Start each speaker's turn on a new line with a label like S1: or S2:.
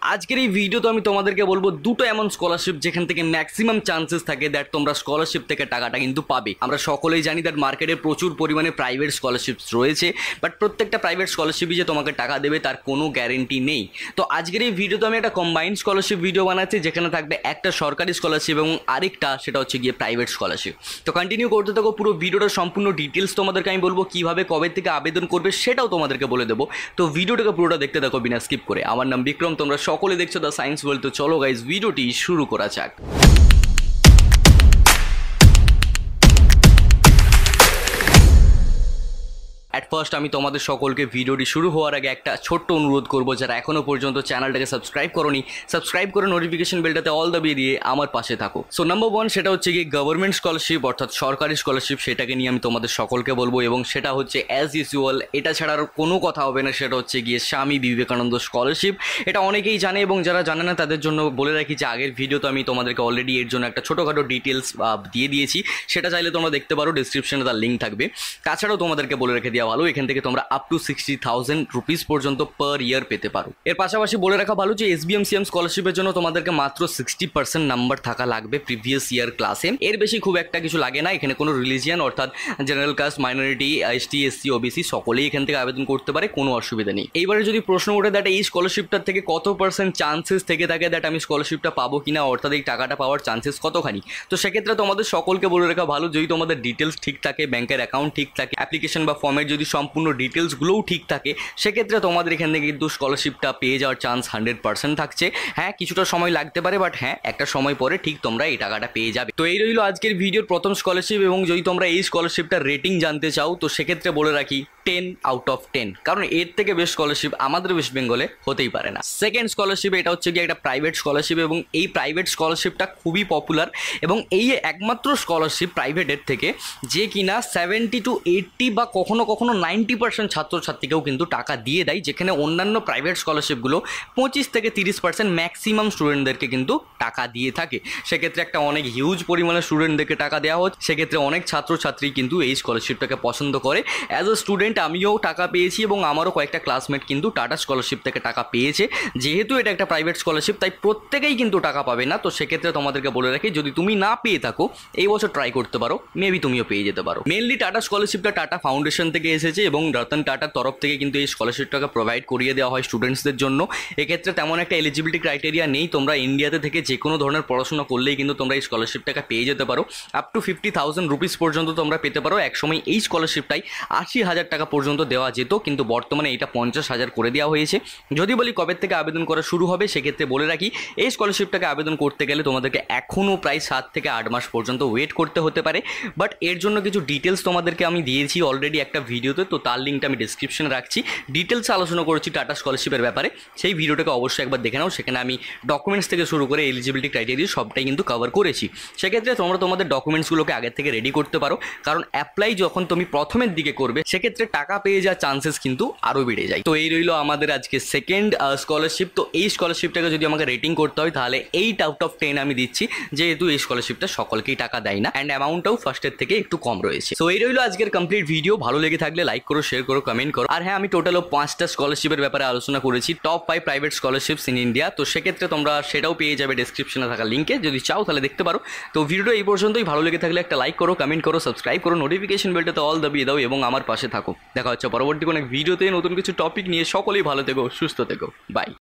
S1: আজকের এই ভিডিওতে আমি তোমাদেরকে বলবো দুটো এমন স্কলারশিপ যেখান থেকে ম্যাক্সিমাম চান্সেস থাকে দ্যাট তোমরা স্কলারশিপ থেকে টাকাটা কিন্তু পাবে। আমরা সকলেই জানি দ্যাট মার্কেটে প্রচুর পরিমাণে প্রাইভেট স্কলারশিপস রয়েছে, বাট প্রত্যেকটা প্রাইভেট স্কলারশিপই যে তোমাকে টাকা দেবে তার কোনো গ্যারেন্টি নেই। তো আজকের এই ভিডিওতে আমি একটা কম্বাইন্ড স্কলারশিপ ভিডিও বানাচ্ছি যেখানে থাকবে একটা সরকারি স্কলারশিপ এবং আরেকটা সেটা হচ্ছে গিয়ে প্রাইভেট স্কলারশিপ। তো কন্টিনিউ করতে থাকো, পুরো ভিডিওটার সম্পূর্ণ ডিটেলস তোমাদেরকে আমি বলবো, কীভাবে কবে থেকে আবেদন করবে সেটাও তোমাদেরকে বলে দেবো। তো ভিডিওটাকে পুরোটা দেখতে থাকো বিনা স্কিপ করে। আমার নাম বিক্রম, তোমরা সকলে দেখছো দ্য সায়েন্স ওয়ার্ল্ড। তো চলো গাইজ ভিডিওটি শুরু করা যাক। অ্যাট ফার্স্ট আমি তোমাদের সকলকে ভিডিওটি শুরু হওয়ার আগে একটা ছোট্ট অনুরোধ করবো, যারা এখনও পর্যন্ত চ্যানেলটাকে সাবস্ক্রাইব করোনি, সাবস্ক্রাইব করে নোটিফিকেশন বেলটাতে অল দাবিয়ে দিয়ে আমার পাশে থাকো। সো নাম্বার 1 সেটা হচ্ছে গিয়ে গভর্নমেন্ট স্কলারশিপ অর্থাৎ সরকারি স্কলারশিপ, সেটাকে নিয়ে আমি তোমাদের সকলকে বলবো এবং সেটা হচ্ছে অ্যাজ ইউজুয়াল, এটা ছাড়ার কোনো কথা হবে না, সেটা হচ্ছে গিয়ে স্বামী বিবেকানন্দ স্কলারশিপ। এটা অনেকেই জানে এবং যারা জানে না তাদের জন্য বলে রাখি যে আগের ভিডিওতে আমি তোমাদেরকে অলরেডি এর জন্য একটা ছোটোখাটো ডিটেলস দিয়ে দিয়েছি, সেটা চাইলে তোমরা দেখতে পারো, ডিসক্রিপশনে তার লিঙ্ক থাকবে। তাছাড়াও তোমাদেরকে বলে রেখে দেওয়া ভালো, এখান থেকে তোমরা আপ টু 60,000 রুপিস পর্যন্ত পার ইয়ার পেতে পারো। এর পাশাপাশি বলে রাখা ভালো যে SBMCM স্কলারশিপের জন্য তোমাদেরকে মাত্র 60% নাম্বার থাকা লাগবে প্রিভিয়াস ইয়ার ক্লাসে, এর বেশি খুব একটা কিছু লাগে না। এখানে কোনো রিলিজিয়ান অর্থাৎ general caste, minority, ST SC OBC সকলেই এখান থেকে আবেদন করতে পারে, কোনো অসুবিধা নেই। এইবারে যদি প্রশ্ন ওঠে দ্যাট এই স্কলারশিপটার থেকে কত % চান্সেস থেকে থাকে দ্যাট আমি স্কলারশিপটা পাবো কিনা, অর্থাৎ এই টাকাটা পাওয়ার চান্সেস কতখানি, তো সেক্ষেত্রে তোমাদের সকলকে বলে রাখা ভালো, যদি তোমাদের ডিটেলস ঠিক থাকে, ব্যাংকের অ্যাকাউন্ট ঠিক থাকে, অ্যাপ্লিকেশন বা ফর্মের যদি সম্পূর্ণ ডিটেলসগুলোও ঠিক থাকে, সেক্ষেত্রে তোমাদের এখান থেকে কিন্তু স্কলারশিপটা পেয়ে যাওয়ার চান্স 100% থাকছে। হ্যাঁ, কিছুটা সময় লাগতে পারে, বাট হ্যাঁ একটা সময় পরে ঠিক তোমরা এই টাকাটা পেয়ে যাবে। তো এই রইল আজকের ভিডিওর প্রথম স্কলারশিপ, এবং যদি তোমরা এই স্কলারশিপটার রেটিং জানতে চাও তো সেক্ষেত্রে বলে রাখি 10 out of 10, কারণ এর থেকে বেস্ট স্কলারশিপ আমাদের ওয়েস্ট বেঙ্গলে হতেই পারে না। সেকেন্ড স্কলারশিপ, এটা হচ্ছে গিয়ে একটা প্রাইভেট স্কলারশিপ এবং এই প্রাইভেট স্কলারশিপটা খুবই পপুলার এবং এই একমাত্র স্কলারশিপ প্রাইভেটের থেকে যে কিনা 70 to 80 বা কখনো কখনো 90% ছাত্রছাত্রীকেও কিন্তু টাকা দিয়ে দেয়, যেখানে অন্যান্য প্রাইভেট স্কলারশিপগুলো 25 থেকে 30% ম্যাক্সিমাম স্টুডেন্টদেরকে কিন্তু টাকা দিয়ে থাকে। সেক্ষেত্রে একটা অনেক হিউজ পরিমাণে স্টুডেন্টদেরকে টাকা দেওয়া হচ্ছে, সেক্ষেত্রে অনেক ছাত্রছাত্রী কিন্তু এই স্কলারশিপটাকে পছন্দ করে। অ্যাজ এ স্টুডেন্ট আমিও টাকা পেয়েছি এবং আমারও কয়েকটা ক্লাসমেট কিন্তু টাটা স্কলারশিপ থেকে টাকা পেয়েছে। যেহেতু এটা একটা প্রাইভেট স্কলারশিপ তাই প্রত্যেকেই কিন্তু টাকা পাবে না, তো সেক্ষেত্রে তোমাদেরকে বলে রাখি যদি তুমি না পেয়ে থাকো এই বছর ট্রাই করতে পারো, মেবি তুমিও পেয়ে যেতে পারো। মেনলি টাটা স্কলারশিপটা টাটা ফাউন্ডেশন থেকে এসেছে এবং রতন টাটার তরফ থেকে কিন্তু এই স্কলারশিপটাকে প্রোভাইড করিয়ে দেওয়া হয় স্টুডেন্টসদের জন্য। এক্ষেত্রে তেমন একটা এলিজিবিলিটি ক্রাইটেরিয়া নেই, তোমরা ইন্ডিয়াতে থেকে যে কোনো ধরনের পড়াশোনা করলেই কিন্তু তোমরা এই স্কলারশিপটাকে পেয়ে যেতে পারো। আপ টু 50,000 রুপিস পর্যন্ত তোমরা পেতে পারো। একসময় এই স্কলারশিপটাই 80,000 টাকা পর্যন্ত দেওয়া যেত, কিন্তু বর্তমানে এটা 50,000 করে দেওয়া হয়েছে। যদি বলি কবে থেকে আবেদন করা শুরু হবে, সেক্ষেত্রে বলে রাখি এই স্কলারশিপটাকে আবেদন করতে গেলে তোমাদেরকে এখনও প্রায় 7 থেকে 8 মাস পর্যন্ত ওয়েট করতে হতে পারে, বাট এর জন্য কিছু ডিটেলস তোমাদেরকে আমি দিয়েছি অলরেডি একটা ভিডিওতে, তো তার লিঙ্কটা আমি ডিসক্রিপশনে রাখছি। ডিটেলস আলোচনা করেছি টাটা স্কলারশিপের ব্যাপারে, সেই ভিডিওটাকে অবশ্যই একবার দেখে নাও। সেখানে আমি ডকুমেন্টস থেকে শুরু করে এলিজিবিলিটি ক্রাইটেরিয়া সবটাই কিন্তু কভার করেছি। সেক্ষেত্রে তোমরা তোমাদের ডকুমেন্টসগুলোকে আগের থেকে রেডি করতে পারো, কারণ অ্যাপ্লাই যখন তুমি প্রথমের দিকে করবে সেক্ষেত্রে টাকা পেয়ে যাওয়ার চান্সেস কিন্তু আরও বেড়ে যায়। তো এই রইল আমাদের আজকে সেকেন্ড স্কলারশিপ। তো এই স্কলারশিপটাকে যদি আমাকে রেটিং করতে হয় তাহলে 8 out of 10 আমি দিচ্ছি, যেহেতু এই স্কলারশিপটা সকলকেই টাকা দেয় না অ্যান্ড অ্যামাউন্টটাও ফার্স্টের থেকে একটু কম রয়েছে। তো এই রইল আজকের কমপ্লিট ভিডিও। ভালো লেগে থাকলে লাইক করো, শেয়ার করো, কমেন্ট করো। আর হ্যাঁ, আমি টোটাল 5টা স্কলারশিপের ব্যাপারে আলোচনা করেছি, top 5 private scholarships in India. তো সেক্ষেত্রে তোমরা সেটাও পেয়ে যাবে ডিসক্রিপশনে থাকা লিঙ্কে, যদি চাও তাহলে দেখতে পারো। তো ভিডিওটা এই পর্যন্তই। ভালো লেগে থাকলে একটা লাইক করো, কমেন্ট করো, সাবস্ক্রাইব করো, নোটিফিকেশন বেলটাতে অল দাবিয়ে দাও এবং আমার পাশে থাকো। দেখা হচ্ছে পরবর্তী কোনো ভিডিওতে নতুন কিছু টপিক নিয়ে। সকলেই ভালো থেকো, সুস্থ থেকো, বাই।